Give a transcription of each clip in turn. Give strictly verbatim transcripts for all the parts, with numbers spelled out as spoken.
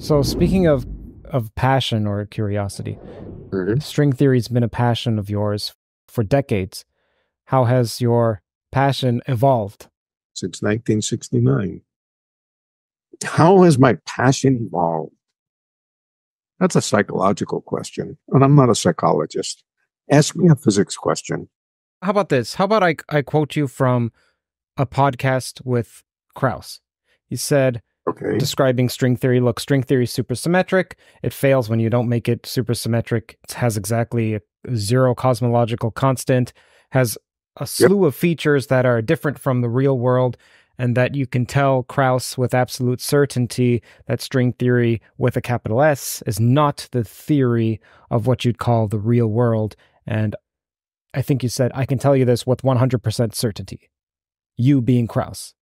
So speaking of of passion or curiosity, Mhm. string theory's been a passion of yours for decades. How has your passion evolved? Since nineteen sixty-nine. How has my passion evolved? That's a psychological question, and I'm not a psychologist. Ask me a physics question. How about this? How about I I quote you from a podcast with Krauss. He said, Okay. describing string theory, look, string theory is supersymmetric. It fails when you don't make it supersymmetric. It has exactly a zero cosmological constant, has a Yep. slew of features that are different from the real world, and that you can tell Krauss with absolute certainty that string theory with a capital S is not the theory of what you'd call the real world. And I think you said, I can tell you this with one hundred percent certainty. You being Krauss.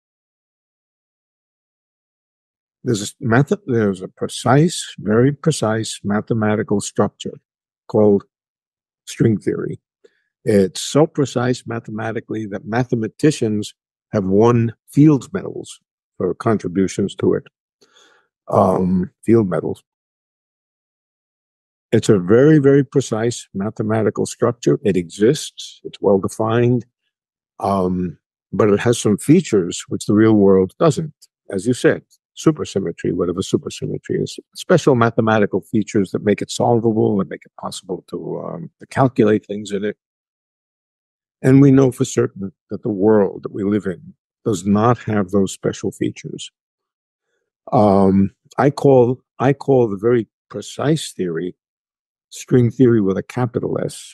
There's a method. There's a precise, very precise mathematical structure called string theory. It's so precise mathematically that mathematicians have won Fields medals for contributions to it. Um, field medals. It's a very, very precise mathematical structure. It exists. It's well defined. Um, but it has some features which the real world doesn't. As you said, supersymmetry, whatever supersymmetry is, special mathematical features that make it solvable and make it possible to, um, to calculate things in it. And we know for certain that the world that we live in does not have those special features. Um, I call I call the very precise theory string theory with a capital S.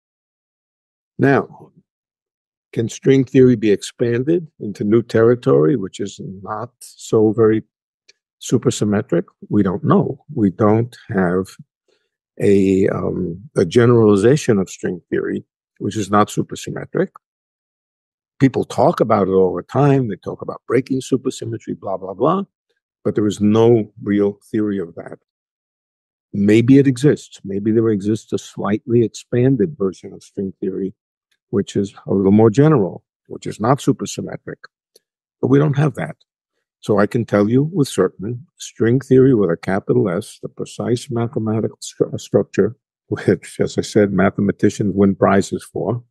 Now, can string theory be expanded into new territory, which is not so very supersymmetric? We don't know. We don't have a, um, a generalization of string theory, which is not supersymmetric. People talk about it all the time. They talk about breaking supersymmetry, blah, blah, blah. But there is no real theory of that. Maybe it exists. Maybe there exists a slightly expanded version of string theory, which is a little more general, which is not supersymmetric. But we don't have that. So I can tell you with certain string theory with a capital S, the precise mathematical stru- structure, which, as I said, mathematicians win prizes for.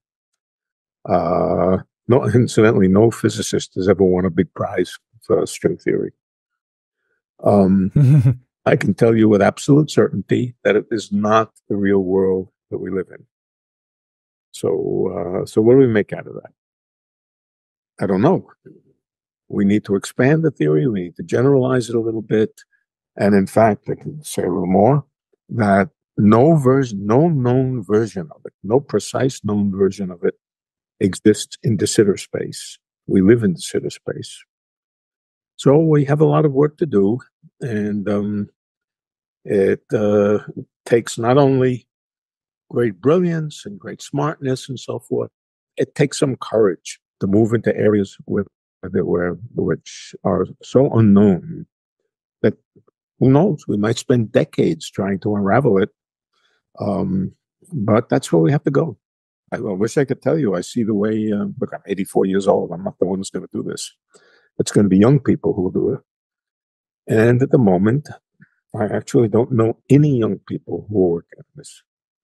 Uh, no, incidentally, no physicist has ever won a big prize for string theory. Um, I can tell you with absolute certainty that it is not the real world that we live in. So, uh, so what do we make out of that? I don't know. We need to expand the theory. We need to generalize it a little bit. And in fact, I can say a little more that no version, no known version of it, no precise known version of it exists in de Sitter space. We live in de Sitter space. So we have a lot of work to do. And um, it uh, takes not only great brilliance and great smartness and so forth, it takes some courage to move into areas with, where, which are so unknown that who knows, we might spend decades trying to unravel it. Um, but that's where we have to go. I, I wish I could tell you, I see the way, uh, look, I'm eighty-four years old. I'm not the one who's going to do this. It's going to be young people who will do it. And at the moment, I actually don't know any young people who are working on this.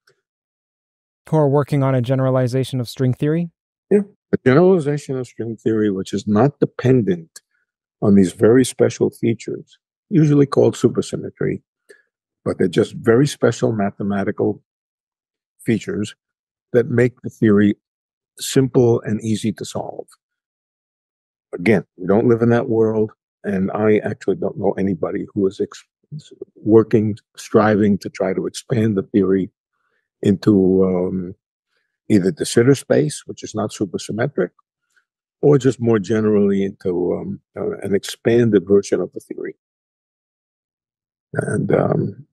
Who are working on a generalization of string theory? Yeah, a generalization of string theory, which is not dependent on these very special features, usually called supersymmetry, but they're just very special mathematical features that make the theory simple and easy to solve. Again, we don't live in that world, and I actually don't know anybody who is ex- working, striving to try to expand the theory into um, either de Sitter space, which is not supersymmetric, or just more generally into um, uh, an expanded version of the theory. And um,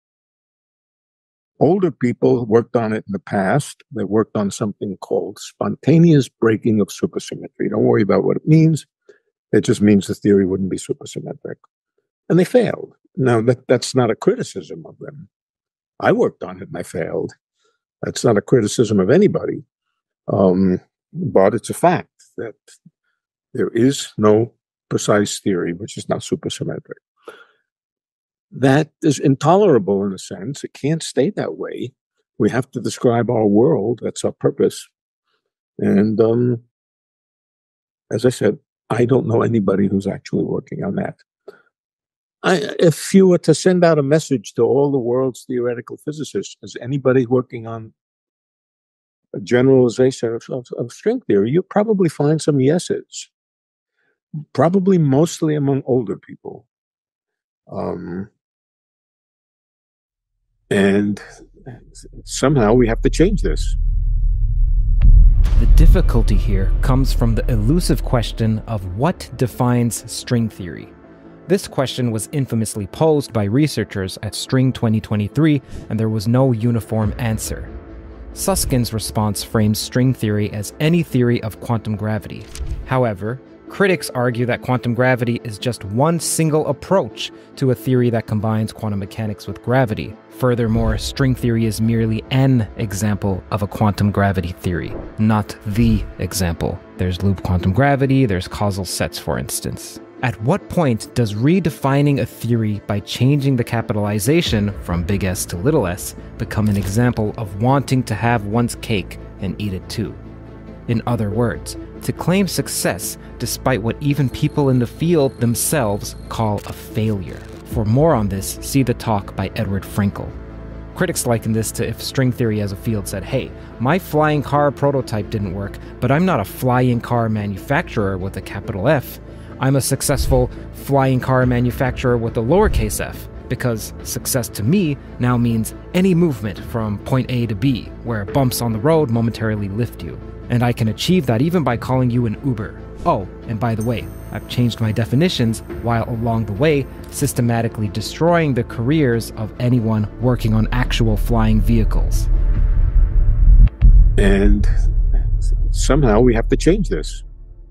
older people worked on it in the past. They worked on something called spontaneous breaking of supersymmetry. Don't worry about what it means. It just means the theory wouldn't be supersymmetric. And they failed. Now, that, that's not a criticism of them. I worked on it and I failed. That's not a criticism of anybody. Um, but it's a fact that there is no precise theory which is not supersymmetric. That is intolerable in a sense. It can't stay that way. We have to describe our world. That's our purpose. And um, as I said, I don't know anybody who's actually working on that. I, if you were to send out a message to all the world's theoretical physicists, is anybody working on a generalization of, of, of string theory, you'll probably find some yeses, probably mostly among older people. Um, and somehow we have to change this. The difficulty here comes from the elusive question of what defines string theory. This question was infamously posed by researchers at String twenty twenty-three, and there was no uniform answer. Susskind's response frames string theory as any theory of quantum gravity. However, critics argue that quantum gravity is just one single approach to a theory that combines quantum mechanics with gravity. Furthermore, string theory is merely an example of a quantum gravity theory, not the example. There's loop quantum gravity, there's causal sets, for instance. At what point does redefining a theory by changing the capitalization from big S to little s become an example of wanting to have one's cake and eat it too? In other words, to claim success despite what even people in the field themselves call a failure. For more on this, see the talk by Edward Frankel. Critics liken this to if string theory as a field said, hey, my flying car prototype didn't work, but I'm not a flying car manufacturer with a capital F. I'm a successful flying car manufacturer with a lowercase f, because success to me now means any movement from point A to B, where bumps on the road momentarily lift you. And I can achieve that even by calling you an Uber. Oh, and by the way, I've changed my definitions while along the way systematically destroying the careers of anyone working on actual flying vehicles. And somehow we have to change this.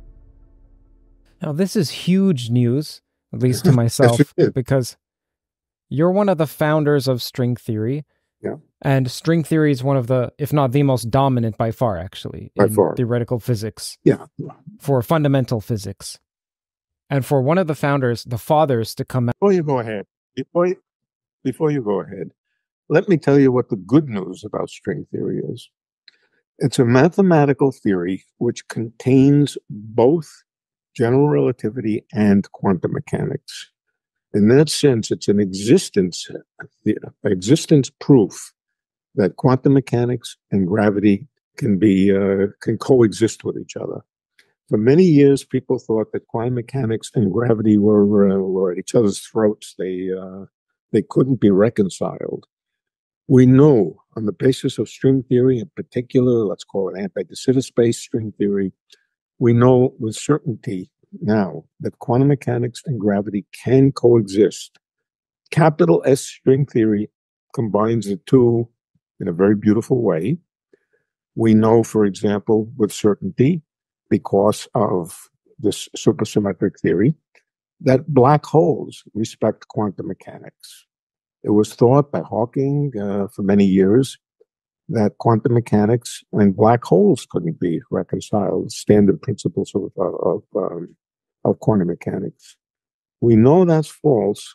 Now, this is huge news, at least to myself, Yes, because you're one of the founders of string theory. Yeah. And string theory is one of the, if not the most dominant by far, actually, By in far. theoretical physics, Yeah. for fundamental physics. And for one of the founders, the fathers, to come out. Before you go ahead, before you, before you go ahead, let me tell you what the good news about string theory is. It's a mathematical theory which contains both general relativity and quantum mechanics. In that sense, it's an existence, the existence proof that quantum mechanics and gravity can be uh, can coexist with each other. For many years, people thought that quantum mechanics and gravity were, uh, were at each other's throats. They uh, they couldn't be reconciled. We know, on the basis of string theory in particular, let's call it anti-de Sitter-space string theory, we know with certainty now that quantum mechanics and gravity can coexist. Capital S string theory combines the two in a very beautiful way. We know, for example, with certainty, because of this supersymmetric theory, that black holes respect quantum mechanics. It was thought by Hawking uh, for many years that quantum mechanics and black holes couldn't be reconciled, standard principles of, of, um, of quantum mechanics. We know that's false,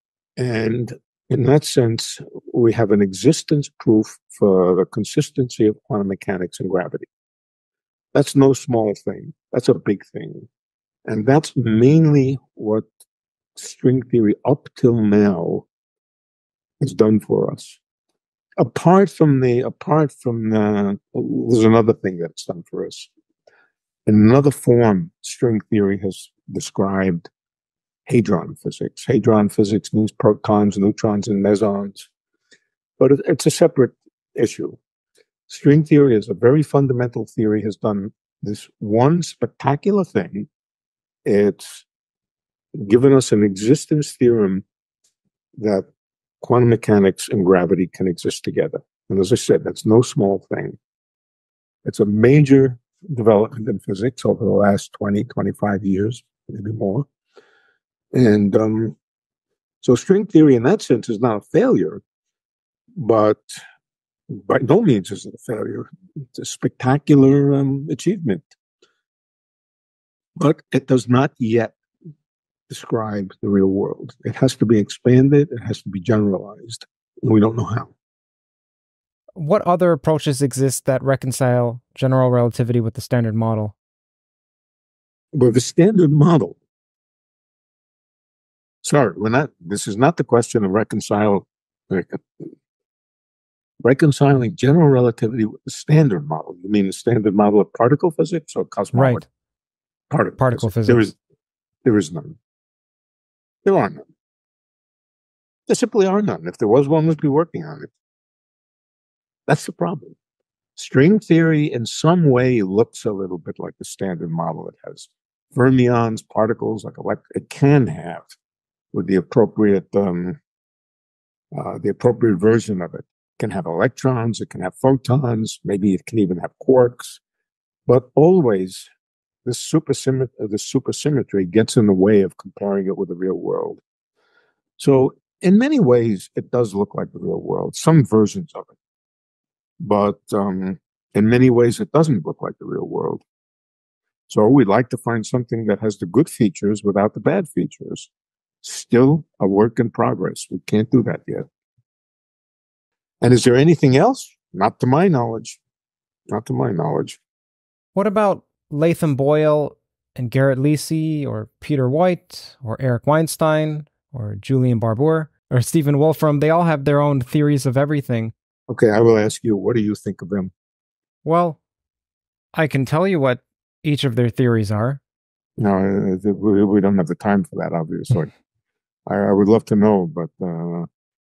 and in that sense, we have an existence proof for the consistency of quantum mechanics and gravity. That's no small thing. That's a big thing. And that's mainly what string theory up till now has done for us. Apart from the, apart from the, there's another thing that's done for us. In another form, string theory has described hadron physics. Hadron physics means protons, neutrons, and mesons. But it, it's a separate issue. String theory is a very fundamental theory, has done this one spectacular thing. It's given us an existence theorem that quantum mechanics and gravity can exist together. And as I said, that's no small thing. It's a major development in physics over the last twenty, twenty-five years, maybe more. And um, so string theory in that sense is not a failure, but by no means is it a failure. It's a spectacular um, achievement. But it does not yet describe the real world. It has to be expanded. It has to be generalized. We don't know how. What other approaches exist that reconcile general relativity with the standard model? Well, the standard model. Sorry, we're not. This is not the question of reconcile. Reconciling general relativity with the standard model. You mean the standard model of particle physics or cosmology? Right. Particle, Particle physics. physics. There is, there is none. There are none. There simply are none. If there was one, we'd be working on it. That's the problem. String theory in some way looks a little bit like the standard model. It has fermions, particles, like elect- it can have with the appropriate um, uh, the appropriate version of it. It can have electrons, it can have photons, maybe it can even have quarks, but always this supersymmetry, the supersymmetry gets in the way of comparing it with the real world. So in many ways, it does look like the real world, some versions of it. But um, in many ways, it doesn't look like the real world. So we'd like to find something that has the good features without the bad features. Still a work in progress. We can't do that yet. And is there anything else? Not to my knowledge. Not to my knowledge. What about Latham Boyle and Garrett Lisi, or Peter White, or Eric Weinstein, or Julian Barbour, or Stephen Wolfram? They all have their own theories of everything. Okay, I will ask you, what do you think of them? Well, I can tell you what each of their theories are. No, we don't have the time for that, obviously. I, I would love to know, but uh,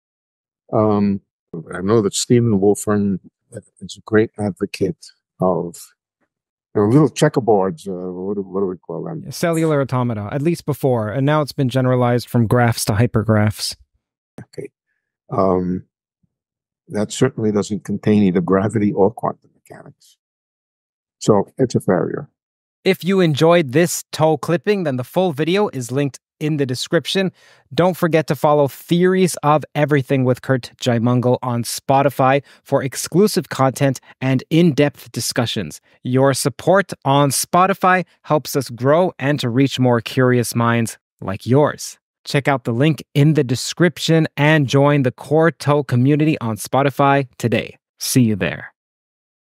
um, I know that Stephen Wolfram is a great advocate of you know, little checkerboards. Uh, what, do, what do we call them? Cellular automata, at least before, and now it's been generalized from graphs to hypergraphs. Okay. Um, that certainly doesn't contain either gravity or quantum mechanics. So it's a failure. If you enjoyed this toe clipping, then the full video is linked in the description. Don't forget to follow Theories of Everything with Curt Jaimungal on Spotify for exclusive content and in-depth discussions. Your support on Spotify helps us grow and to reach more curious minds like yours. Check out the link in the description and join the Core Toe community on Spotify today. See you there.